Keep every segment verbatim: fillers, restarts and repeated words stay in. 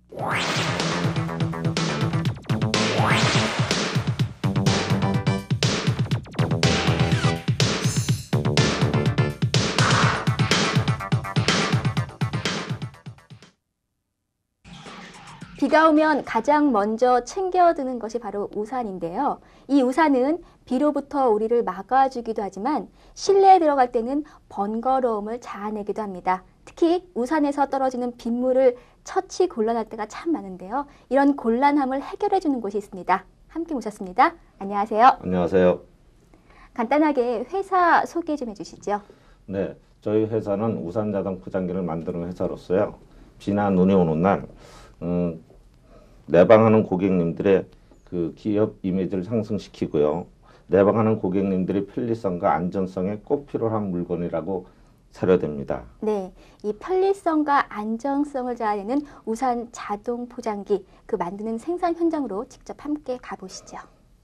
비가 오면 가장 먼저 챙겨드는 것이 바로 우산인데요. 이 우산은 비로부터 우리를 막아주기도 하지만 실내에 들어갈 때는 번거로움을 자아내기도 합니다. 특히 우산에서 떨어지는 빗물을 처치 곤란할 때가 참 많은데요. 이런 곤란함을 해결해 주는 곳이 있습니다. 함께 모셨습니다. 안녕하세요. 안녕하세요. 간단하게 회사 소개 좀 해주시죠. 네, 저희 회사는 우산 자동 포장기를 만드는 회사로서요. 비나 눈이 오는 날 음, 내방하는 고객님들의 그 기업 이미지를 상승시키고요. 내방하는 고객님들의 편리성과 안전성에 꼭 필요한 물건이라고 사료됩니다. 네, 이 편리성과 안정성을 자아내는 우산 자동 포장기, 그 만드는 생산 현장으로 직접 함께 가보시죠.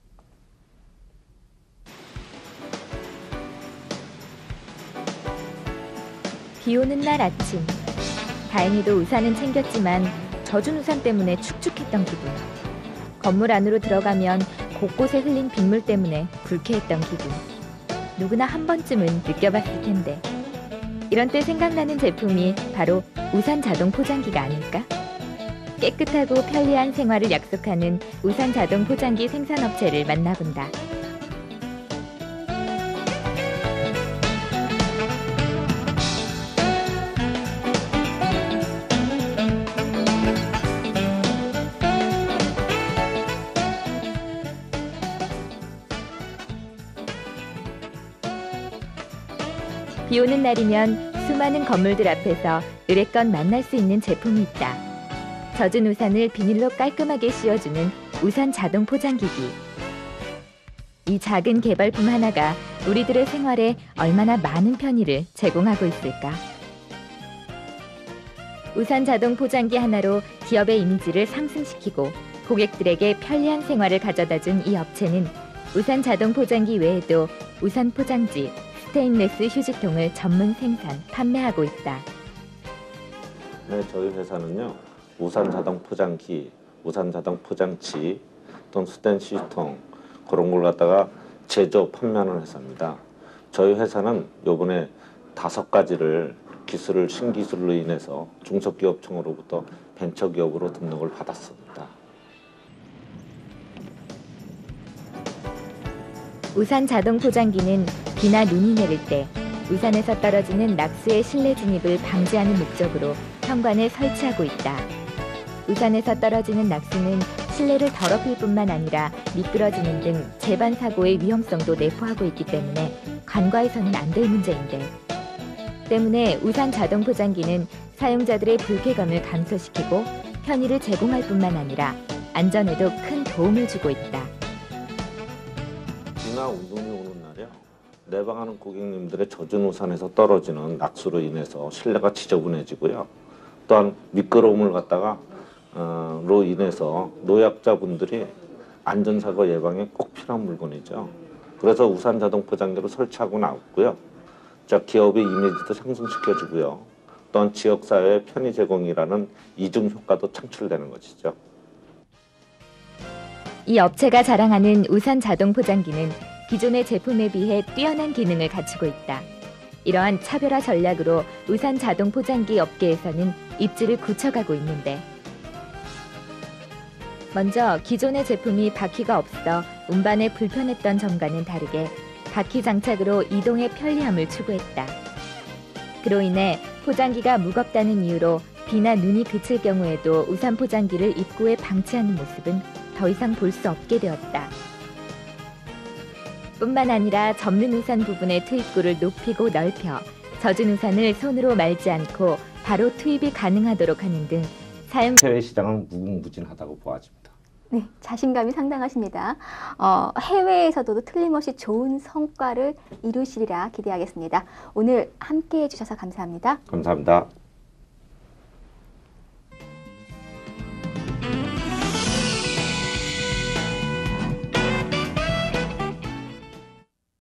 비 오는 날 아침, 다행히도 우산은 챙겼지만 젖은 우산 때문에 축축했던 기분. 건물 안으로 들어가면 곳곳에 흘린 빗물 때문에 불쾌했던 기분. 누구나 한 번쯤은 느껴봤을 텐데. 이런 때 생각나는 제품이 바로 우산 자동 포장기가 아닐까? 깨끗하고 편리한 생활을 약속하는 우산 자동 포장기 생산업체를 만나본다. 비 오는 날이면 수많은 건물들 앞에서 의례껏 만날 수 있는 제품이 있다. 젖은 우산을 비닐로 깔끔하게 씌워주는 우산 자동 포장기기. 이 작은 개발품 하나가 우리들의 생활에 얼마나 많은 편의를 제공하고 있을까? 우산 자동 포장기 하나로 기업의 이미지를 상승시키고 고객들에게 편리한 생활을 가져다준 이 업체는 우산 자동 포장기 외에도 우산 포장지, 스테인레스 휴지통을 전문 생산, 판매하고 있다. 네, 저희 회사는요. 우산 자동 포장기, 우산 자동 포장지, 또는 스테인레스 휴지통 그런 걸 갖다가 제조, 판매하는 회사입니다. 저희 회사는 요번에 다섯 가지를 기술을 신기술로 인해서 중소기업청으로부터 벤처기업으로 등록을 받았습니다. 우산 자동 포장기는 비나 눈이 내릴 때 우산에서 떨어지는 낙수의 실내 진입을 방지하는 목적으로 현관에 설치하고 있다. 우산에서 떨어지는 낙수는 실내를 더럽힐 뿐만 아니라 미끄러지는 등 재반 사고의 위험성도 내포하고 있기 때문에 간과해서는 안 될 문제인데, 때문에 우산 자동 포장기는 사용자들의 불쾌감을 감소시키고 편의를 제공할 뿐만 아니라 안전에도 큰 도움을 주고 있다. 비나 눈이 오는 날이요. 내방하는 고객님들의 젖은 우산에서 떨어지는 낙수로 인해서 실내가 지저분해지고요. 또한 미끄러움을 갖다가 어, 로 인해서 노약자분들이 안전사고 예방에 꼭 필요한 물건이죠. 그래서 우산 자동 포장기를 설치하고 나왔고요. 자, 기업의 이미지도 상승시켜주고요. 또한 지역사회의 편의 제공이라는 이중 효과도 창출되는 것이죠. 이 업체가 자랑하는 우산 자동 포장기는 기존의 제품에 비해 뛰어난 기능을 갖추고 있다. 이러한 차별화 전략으로 우산 자동 포장기 업계에서는 입지를 굳혀가고 있는데, 먼저 기존의 제품이 바퀴가 없어 운반에 불편했던 점과는 다르게 바퀴 장착으로 이동의 편리함을 추구했다. 그로 인해 포장기가 무겁다는 이유로 비나 눈이 그칠 경우에도 우산 포장기를 입구에 방치하는 모습은 더 이상 볼 수 없게 되었다. 뿐만 아니라 접는 우산 부분의 투입구를 높이고 넓혀 젖은 우산을 손으로 말지 않고 바로 투입이 가능하도록 하는 등 사용 해외 시장은 무궁무진하다고 보아집니다. 네, 자신감이 상당하십니다. 어, 해외에서도 틀림없이 좋은 성과를 이루시리라 기대하겠습니다. 오늘 함께해 주셔서 감사합니다. 감사합니다.